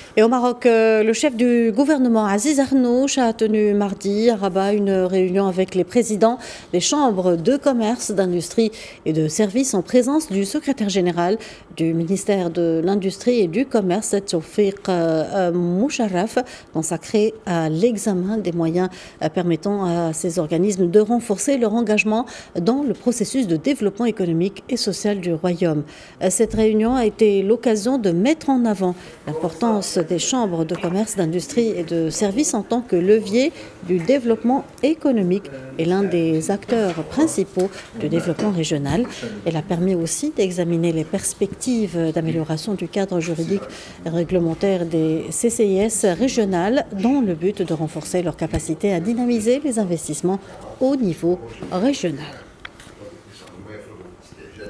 Et au Maroc, le chef du gouvernement Aziz Arnouch a tenu mardi à Rabat une réunion avec les présidents des chambres de commerce, d'industrie et de services en présence du secrétaire général du ministère de l'Industrie et du Commerce, Tawfiq Moucharraf, consacré à l'examen des moyens permettant à ces organismes de renforcer leur engagement dans le processus de développement économique et social du Royaume. Cette réunion a été l'occasion de mettre en avant l'importance des chambres de commerce, d'industrie et de services en tant que levier du développement économique et l'un des acteurs principaux du développement régional. Elle a permis aussi d'examiner les perspectives d'amélioration du cadre juridique et réglementaire des CCIS régionales dans le but de renforcer leur capacité à dynamiser les investissements au niveau régional.